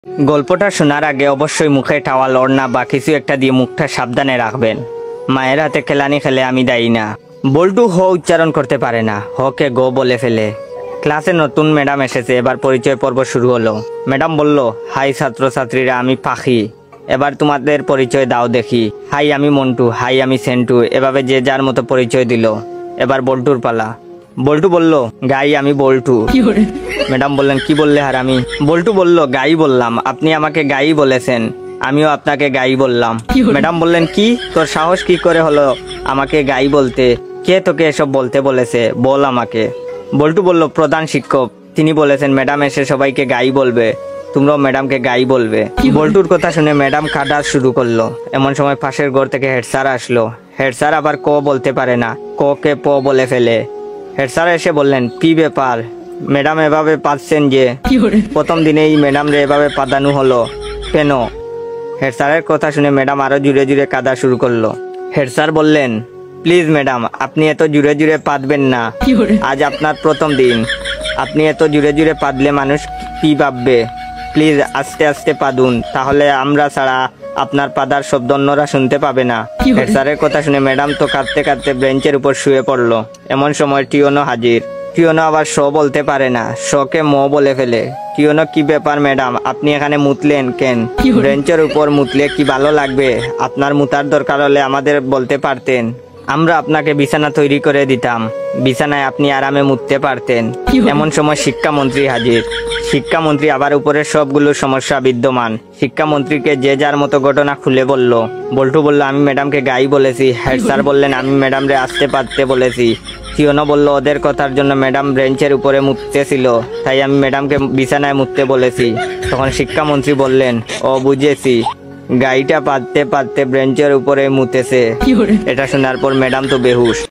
গল্পটা শোনার আগে অবশ্যই মুখে টাওয়াল ওড়না বা কিছু একটা দিয়ে মুখটা সাবধানে রাখবেন। মায়ের হাতে খেলানি খেলে আমি দায়ী না। বল্টু হ উচ্চারণ করতে পারে না, হকে গো বলে ফেলে। ক্লাসে নতুন ম্যাডাম এসেছে, এবার পরিচয় পর্ব শুরু হলো। ম্যাডাম বলল, হাই ছাত্রছাত্রীরা, আমি পাখি, এবার তোমাদের পরিচয় দাও দেখি। হাই আমি মন্টু, হাই আমি সেন্টু, এভাবে যে যার মতো পরিচয় দিল। এবার বল্টুর পালা। বল্টু বলল, গাই আমি বল্টু। ম্যাডাম বললেন, কি বললে হারামি? বল্টু বলল, গাই বললাম, আপনি আমাকে গাই বলেছেন, আমিও আপনাকে গাই বললাম। ম্যাডাম বললেন, কি তোর সাহস কি করে হলো আমাকে গাই বলতে? কে তোকে এসব বলতে বলেছে, বল আমাকে। বল্টু বলল, প্রধান শিক্ষক, তিনি বলেছেন ম্যাডাম এসে সবাইকে গাই বলবে, তোমরাও ম্যাডামকে গাই বলবে। বল্টুর কথা শুনে ম্যাডাম কাঁদা শুরু করলো। এমন সময় পাশের ঘর থেকে হেড স্যার আসলো। হেড স্যার আবার ক বলতে পারে না, ক কে প বলে ফেলে। হেড স্যার এসে বললেন, কি ব্যাপার ম্যাডাম, এভাবে পাচ্ছেন যে? প্রথম দিনেই ম্যাডাম রে এভাবে পাদানো হলো কেন? হেড স্যারের কথা শুনে ম্যাডাম আরো জুড়ে জুড়ে কাঁদা শুরু করলো। হেড স্যার বললেন, প্লিজ ম্যাডাম, আপনি এত জুড়ে জুড়ে পাদবেন না, আজ আপনার প্রথম দিন, আপনি এত জুড়ে জুড়ে পাদলে মানুষ কি ভাববে? প্লিজ আস্তে আস্তে পাদুন, তাহলে আমরা ছাড়া আপনার পাদার শব্দ অন্যরা শুনতে পাবে না। হেড স্যারের কথা শুনে ম্যাডাম তো কাঁদতে কাঁদতে বেঞ্চের উপর শুয়ে পড়লো। এমন সময় টিওনো হাজির। টিওনো আবার শ বলতে পারে না, শকে ম বলে ফেলে। টিওনো, কি ব্যাপার ম্যাডাম, আপনি এখানে মুতলেন কেন? বেঞ্চের উপর মুতলে কি ভালো লাগবে? আপনার মুতার দরকার হলে আমাদের বলতে পারতেন, আমরা আপনাকে বিছানা তৈরি করে দিতাম, বিছানায় আপনি আরামে মুততে পারতেন। এমন সময় শিক্ষামন্ত্রী হাজির। শিক্ষামন্ত্রী আবার উপরের সবগুলো সমস্যা বিদ্যমান। শিক্ষামন্ত্রীকে যে যার মতো ঘটনা খুলে বলল। বল্টু বলল, আমি ম্যাডামকে গাই বলেছি। হেড স্যার বললেন, আমি ম্যাডামরে আসতে পারতে বলেছি। টিওনো বলল, ওদের কথার জন্য ম্যাডাম বেঞ্চের উপরে মুততেছিল, তাই আমি ম্যাডামকে বিছানায় মুততে বলেছি। তখন শিক্ষামন্ত্রী বললেন, ও বুঝেছি, গাইটা পাততে পাততে বেঞ্চের উপরে মুতেছে। এটা শোনার পর ম্যাডাম তো বেহুশ।